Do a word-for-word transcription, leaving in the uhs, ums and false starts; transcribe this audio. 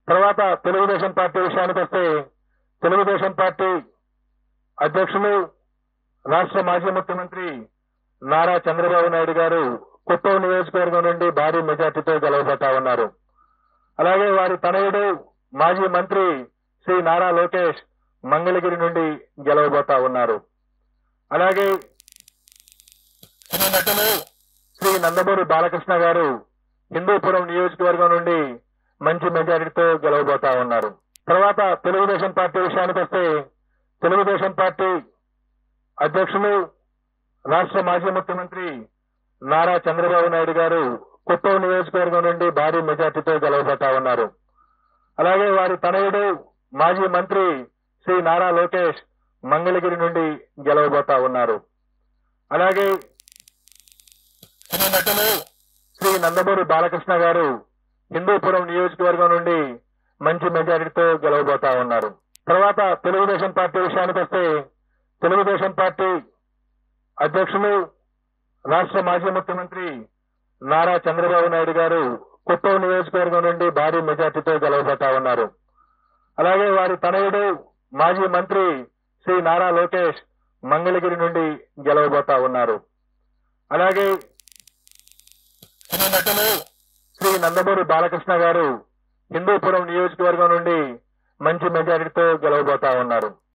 తర్వాత తెలుగుదేశం పార్టీ విషయానికి వస్తే తెలుగుదేశం పార్టీ అధ్యక్షులు రాష్ట్ర మాజీ ముఖ్యమంత్రి నారా చంద్రబాబు నాయుడు గారు కుప్పం నియోజకవర్గం నుండి భారీ మెజార్టీతో గెలవబోతా ఉన్నారు. అలాగే వారి తనయుడు మాజీ మంత్రి శ్రీ నారా లోకేష్ మంగళగిరి నుండి గెలవబోతా ఉన్నారు. అలాగే నటులు శ్రీ నందమూరి బాలకృష్ణ గారు హిందూపురం నియోజకవర్గం నుండి మంచి మెజారిటీతో గెలవబోతా ఉన్నారు. తర్వాత తెలుగుదేశం పార్టీ విషయానికి వస్తే తెలుగుదేశం పార్టీ అధ్యక్షులు రాష్ట్ర మాజీ ముఖ్యమంత్రి నారా చంద్రబాబు నాయుడు గారు కుప్పం నియోజకవర్గం నుండి భారీ మెజార్టీతో గెలవబోతా ఉన్నారు. అలాగే వారి తనయుడు మాజీ మంత్రి శ్రీ నారా లోకేష్ మంగళగిరి నుండి గెలవబోతా ఉన్నారు. అలాగే నటులు శ్రీ నందమూరి బాలకృష్ణ గారు హిందూపురం నియోజకవర్గం నుండి మంచి మెజారిటీతో గెలవబోతా ఉన్నారు. తర్వాత తెలుగుదేశం పార్టీ విషయానికి వస్తే తెలుగుదేశం పార్టీ అధ్యక్షులు రాష్ట్ర మాజీ ముఖ్యమంత్రి నారా చంద్రబాబు నాయుడు గారు కుప్పం నియోజకవర్గం నుండి భారీ మెజార్టీతో గెలవబోతా ఉన్నారు. అలాగే వారి తనయుడు మాజీ మంత్రి శ్రీ నారా లోకేష్ మంగళగిరి నుండి గెలవబోతా ఉన్నారు. అలాగే నటులు శ్రీ నందమూరి బాలకృష్ణ గారు హిందూపురం నియోజకవర్గం నుండి మంచి మెజారిటీతో గెలవబోతా ఉన్నారు.